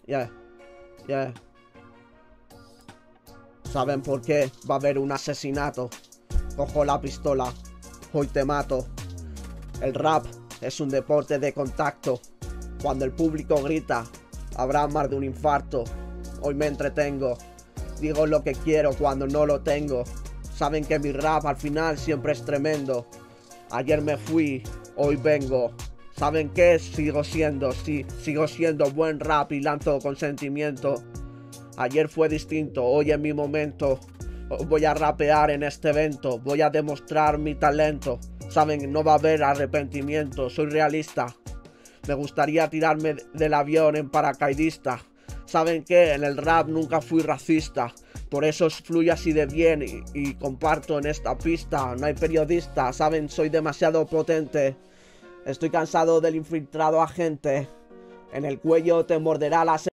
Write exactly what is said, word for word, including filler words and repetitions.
Yeah, yeah. ¿Saben por qué? Va a haber un asesinato. Cojo la pistola, hoy te mato. El rap es un deporte de contacto. Cuando el público grita, habrá más de un infarto. Hoy me entretengo, digo lo que quiero cuando no lo tengo. Saben que mi rap al final siempre es tremendo. Ayer me fui, hoy vengo. ¿Saben qué? Sigo siendo, sí, sigo siendo buen rap y lanzo con sentimiento. Ayer fue distinto, hoy es mi momento. Voy a rapear en este evento, voy a demostrar mi talento. Saben, no va a haber arrepentimiento, soy realista. Me gustaría tirarme del avión en paracaidista. Saben que en el rap nunca fui racista. Por eso fluye así de bien y, y comparto en esta pista. No hay periodista, saben, soy demasiado potente. Estoy cansado del infiltrado agente. En el cuello te morderá la